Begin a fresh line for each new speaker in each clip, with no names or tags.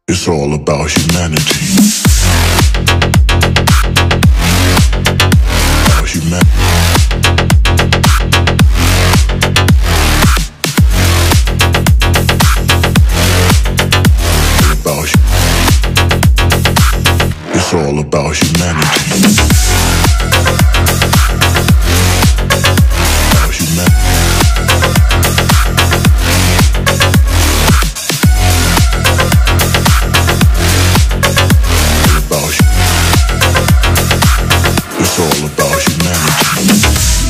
It's all about humanity. About humanity. It's all about humanity. About humanity. It's all about humanity.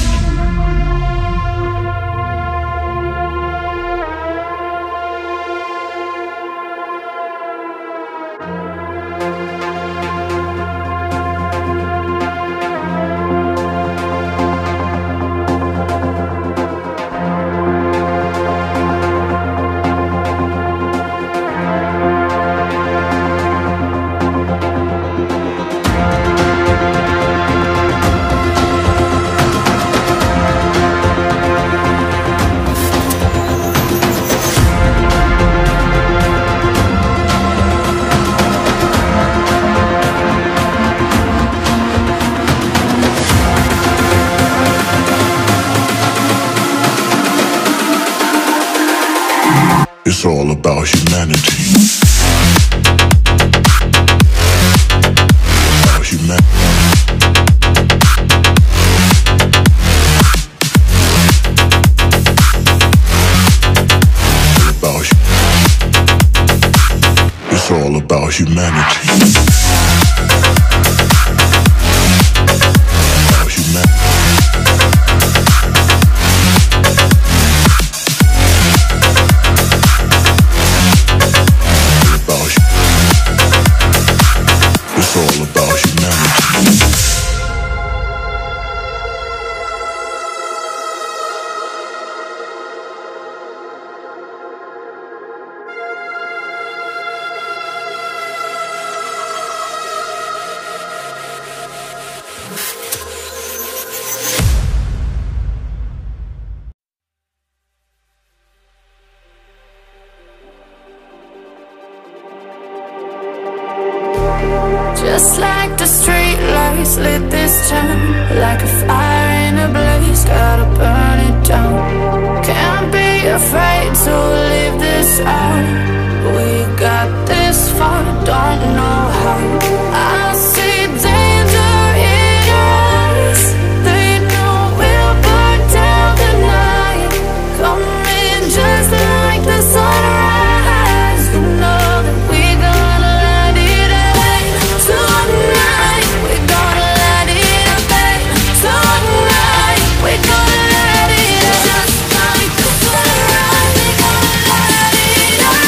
It's all about humanity. About humanity. It's all about humanity. About humanity. It's all about humanity.
Just like the street lights lit this town, like a fire in a blaze, gotta burn it down. Can't be afraid to leave this out. We got this far, don't know how. I see danger in your eyes. They know we'll burn down the night. Coming just like the sunrise. You know that we gonna light it up. Tonight, we're gonna light it up, babe. Tonight, we're gonna light it up. Just like the sunrise, we're gonna light it up.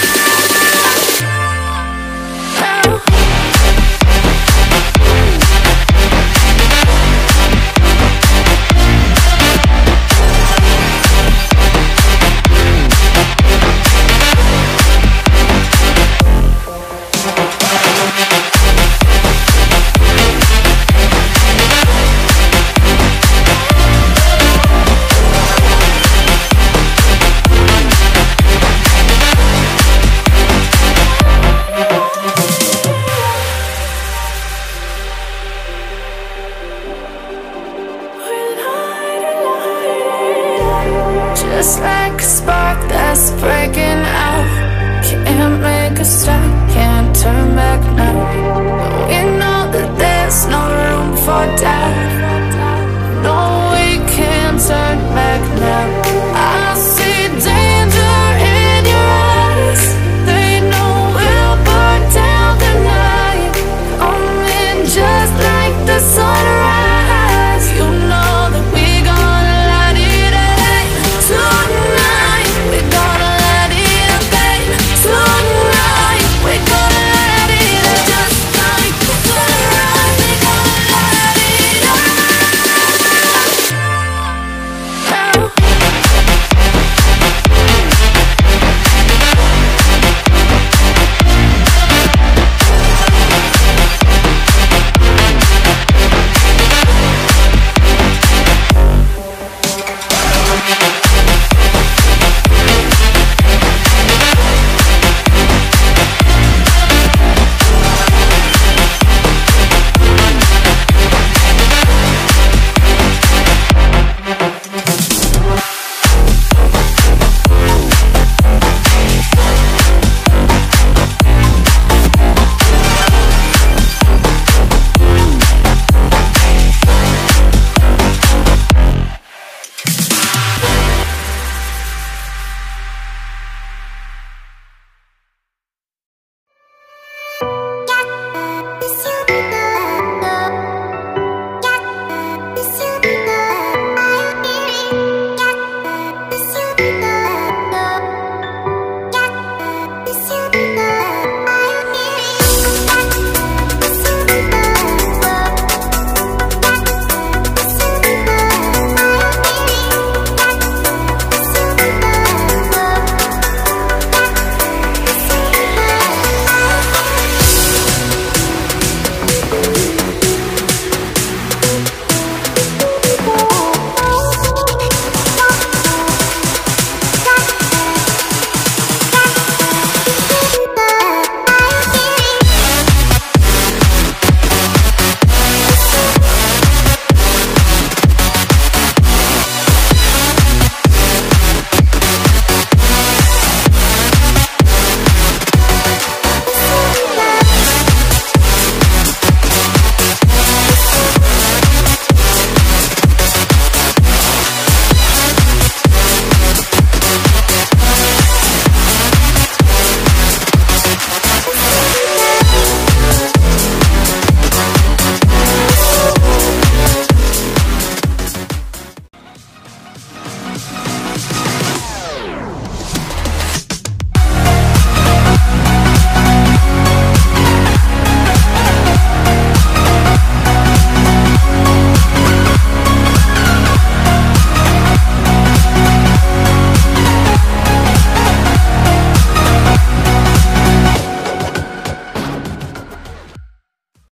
Just like a spark that's breaking out. Can't make a stop, can't turn back now. We know that there's no room for doubt.